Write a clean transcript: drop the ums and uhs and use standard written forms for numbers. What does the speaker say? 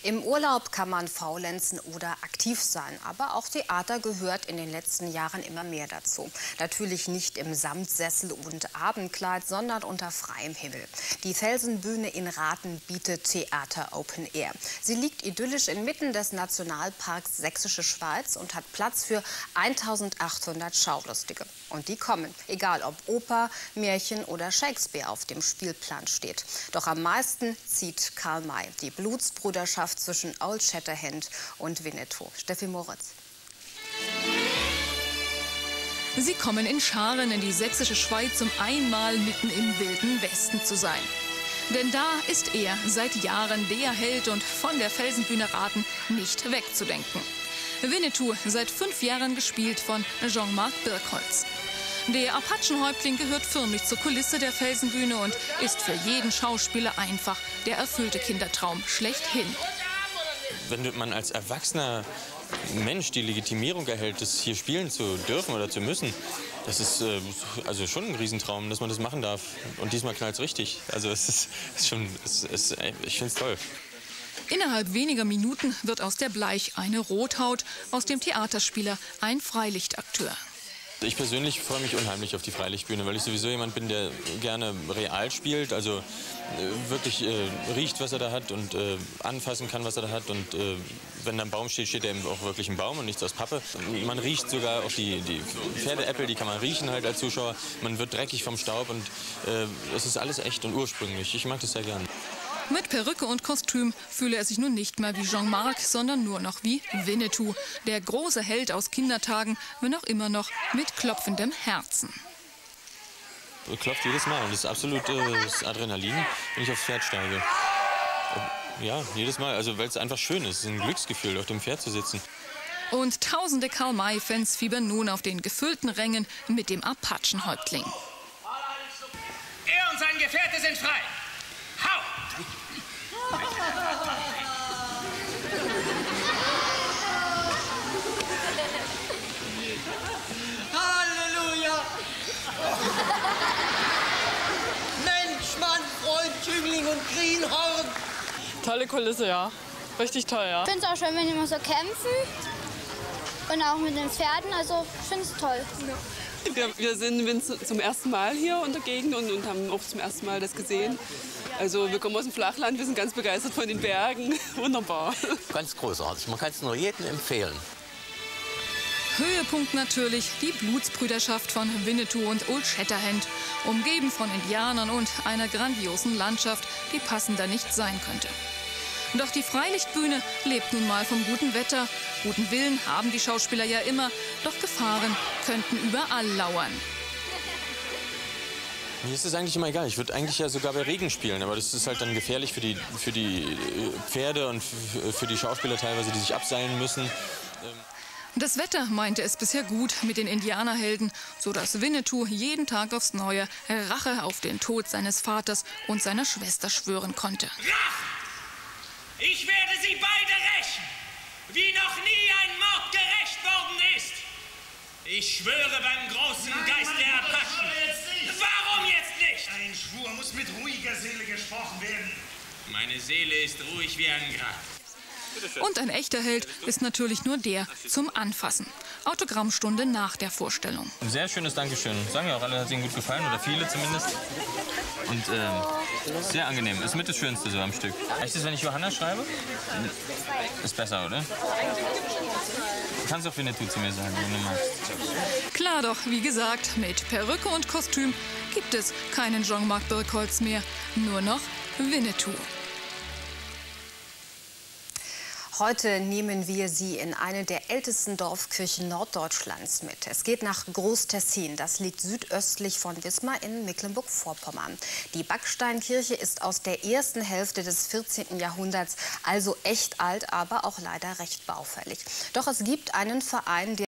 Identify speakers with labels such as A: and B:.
A: Im Urlaub kann man faulenzen oder aktiv sein, aber auch Theater gehört in den letzten Jahren immer mehr dazu. Natürlich nicht im Samtsessel und Abendkleid, sondern unter freiem Himmel. Die Felsenbühne in Rathen bietet Theater Open Air. Sie liegt idyllisch inmitten des Nationalparks Sächsische Schweiz und hat Platz für 1800 Schaulustige. Und die kommen, egal ob Oper, Märchen oder Shakespeare auf dem Spielplan steht. Doch am meisten zieht Karl May, die Blutsbruderschaft zwischen Old Shatterhand und Winnetou. Steffi Moritz.
B: Sie kommen in Scharen in die Sächsische Schweiz, um einmal mitten im wilden Westen zu sein. Denn da ist er seit Jahren der Held und von der Felsenbühne Rathen nicht wegzudenken. Winnetou, seit 5 Jahren gespielt von Jean-Marc Birkholz. Der Apachenhäuptling gehört förmlich zur Kulisse der Felsenbühne und ist für jeden Schauspieler einfach der erfüllte Kindertraum schlechthin.
C: Wenn man als erwachsener Mensch die Legitimierung erhält, das hier spielen zu dürfen oder zu müssen, das ist also schon ein Riesentraum, dass man das machen darf. Und diesmal knallt es richtig. Also es ist schon, ich finde es toll.
B: Innerhalb weniger Minuten wird aus der Bleich eine Rothaut, aus dem Theaterspieler ein Freilichtakteur.
C: Ich persönlich freue mich unheimlich auf die Freilichtbühne, weil ich sowieso jemand bin, der gerne real spielt, also wirklich riecht, was er da hat und anfassen kann, was er da hat. Und wenn da ein Baum steht, steht er eben auch wirklich ein Baum und nichts aus Pappe. Man riecht sogar auch die Pferdeäpfel, die kann man riechen halt als Zuschauer. Man wird dreckig vom Staub und es ist alles echt und ursprünglich. Ich mag das sehr gern.
B: Mit Perücke und Kostüm fühle er sich nun nicht mehr wie Jean-Marc, sondern nur noch wie Winnetou, der große Held aus Kindertagen, wenn auch immer noch mit klopfendem Herzen.
C: Klopft jedes Mal und das ist absolut das Adrenalin, wenn ich aufs Pferd steige. Ja, jedes Mal, also weil es einfach schön ist, es ist ein Glücksgefühl, auf dem Pferd zu sitzen.
B: Und tausende Karl May-Fans fiebern nun auf den gefüllten Rängen mit dem Apachenhäuptling.
D: Er und sein Gefährte sind frei. Hau!
E: Halleluja! Mensch, Mann, Freund, Jüngling und Greenhorn.
F: Tolle Kulisse, ja. Richtig toll, ja.
G: Ich finde es auch schön, wenn die immer so kämpfen. Und auch mit den Pferden, also ich finde es toll.
F: Wir sind zum ersten Mal hier in der Gegend und haben auch zum ersten Mal das gesehen. Also wir kommen aus dem Flachland, wir sind ganz begeistert von den Bergen. Wunderbar.
H: Ganz großartig, man kann es nur jedem empfehlen.
B: Höhepunkt natürlich die Blutsbrüderschaft von Winnetou und Old Shatterhand, umgeben von Indianern und einer grandiosen Landschaft, die passender nicht sein könnte. Doch die Freilichtbühne lebt nun mal vom guten Wetter. Guten Willen haben die Schauspieler ja immer, doch Gefahren könnten überall lauern.
C: Mir ist es eigentlich immer egal. Ich würde eigentlich ja sogar bei Regen spielen, aber das ist halt dann gefährlich für die Pferde und für die Schauspieler teilweise, die sich abseilen müssen.
B: Das Wetter meinte es bisher gut mit den Indianerhelden, sodass Winnetou jeden Tag aufs Neue Rache auf den Tod seines Vaters und seiner Schwester schwören konnte.
D: Ich werde sie beide rächen, wie noch nie ein Mord gerächt worden ist. Ich schwöre beim großen Geist der Apachen. Warum jetzt nicht?
I: Ein Schwur muss mit ruhiger Seele gesprochen werden.
D: Meine Seele ist ruhig wie ein Grab.
B: Und ein echter Held ist natürlich nur der zum Anfassen. Autogrammstunde nach der Vorstellung.
C: Ein sehr schönes Dankeschön. Sagen ja auch alle, hat es Ihnen gut gefallen, oder viele zumindest. Und sehr angenehm. Ist mit das Schönste so am Stück. Echt ist, wenn ich Johanna schreibe? Ist besser, oder? Du kannst auch Winnetou zu mir sagen, wenn du magst.
B: Klar doch, wie gesagt, mit Perücke und Kostüm gibt es keinen Jean-Marc Birkholz mehr, nur noch Winnetou.
A: Heute nehmen wir Sie in eine der ältesten Dorfkirchen Norddeutschlands mit. Es geht nach Groß-Tessin. Das liegt südöstlich von Wismar in Mecklenburg-Vorpommern. Die Backsteinkirche ist aus der ersten Hälfte des 14. Jahrhunderts, also echt alt, aber auch leider recht baufällig. Doch es gibt einen Verein, der